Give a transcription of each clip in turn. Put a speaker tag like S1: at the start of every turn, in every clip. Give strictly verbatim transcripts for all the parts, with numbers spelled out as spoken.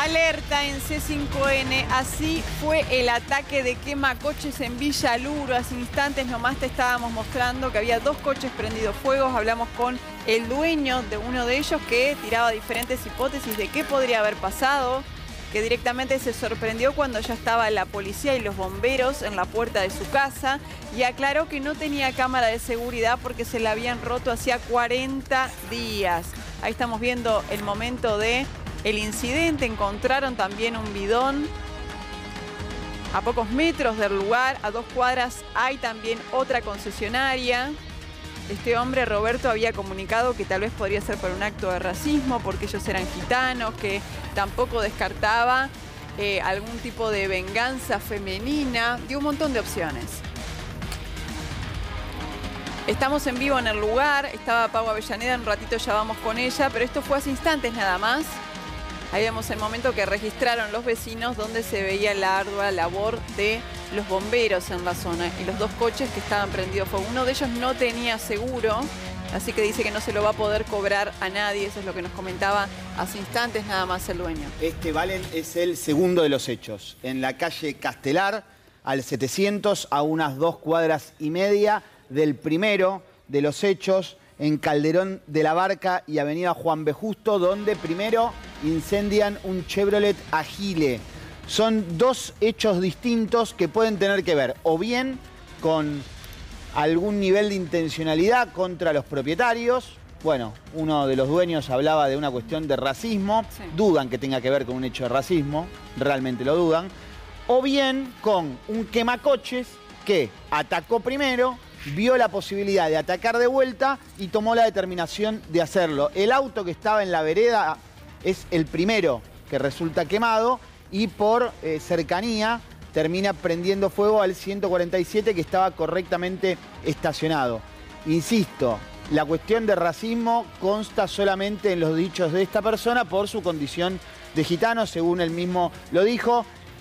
S1: Alerta en C cinco N, así fue el ataque de quemacoches en Villa Luro. Hace instantes nomás te estábamos mostrando que había dos coches prendidos fuegos. Hablamos con el dueño de uno de ellos que tiraba diferentes hipótesis de qué podría haber pasado, que directamente se sorprendió cuando ya estaba la policía y los bomberos en la puerta de su casa y aclaró que no tenía cámara de seguridad porque se la habían roto hacía cuarenta días. Ahí estamos viendo el momento de el incidente. Encontraron también un bidón a pocos metros del lugar. A dos cuadras hay también otra concesionaria. Este hombre, Roberto, había comunicado que tal vez podría ser por un acto de racismo, porque ellos eran gitanos, que tampoco descartaba eh, algún tipo de venganza femenina. Dio un montón de opciones. Estamos en vivo en el lugar. Estaba Pau Avellaneda, en un ratito ya vamos con ella, pero esto fue hace instantes nada más. Ahí vemos el momento que registraron los vecinos donde se veía la ardua labor de los bomberos en la zona y los dos coches que estaban prendidos fuego. Uno de ellos no tenía seguro, así que dice que no se lo va a poder cobrar a nadie. Eso es lo que nos comentaba hace instantes nada más el dueño.
S2: Este, Valen, es el segundo de los hechos. En la calle Castelar, al setecientos, a unas dos cuadras y media del primero de los hechos, en Calderón de la Barca y Avenida Juan B. Justo, donde primero incendian un Chevrolet Agile. Son dos hechos distintos que pueden tener que ver o bien con algún nivel de intencionalidad contra los propietarios. Bueno, uno de los dueños hablaba de una cuestión de racismo. Sí. Dudan que tenga que ver con un hecho de racismo, realmente lo dudan. O bien con un quemacoches que atacó primero, vio la posibilidad de atacar de vuelta y tomó la determinación de hacerlo. El auto que estaba en la vereda es el primero que resulta quemado y por eh, cercanía termina prendiendo fuego al ciento cuarenta y siete que estaba correctamente estacionado. Insisto, la cuestión de racismo consta solamente en los dichos de esta persona por su condición de gitano, según él mismo lo dijo.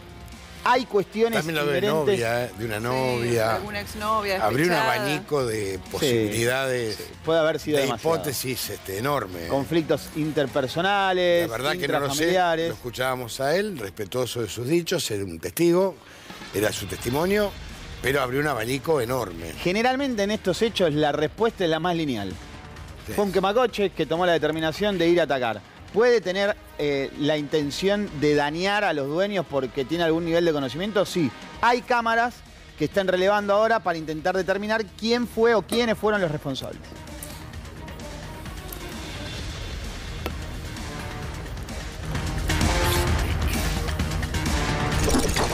S2: Hay cuestiones
S3: también lo de
S2: inherentes...
S3: novia, de una novia.
S1: Sí, alguna exnovia.
S3: Abrió un abanico de posibilidades.
S2: Sí, sí. Puede haber sido
S3: de
S2: demasiado.
S3: hipótesis este, enorme.
S2: Conflictos interpersonales,
S3: la verdad que no lo sé. Lo escuchábamos a él, respetuoso de sus dichos, era un testigo, era su testimonio, pero abrió un abanico enorme.
S2: Generalmente en estos hechos la respuesta es la más lineal. Sí. Fue un quemacoches que tomó la determinación de ir a atacar. ¿Puede tener eh, la intención de dañar a los dueños porque tiene algún nivel de conocimiento? Sí. Hay cámaras que están relevando ahora para intentar determinar quién fue o quiénes fueron los responsables.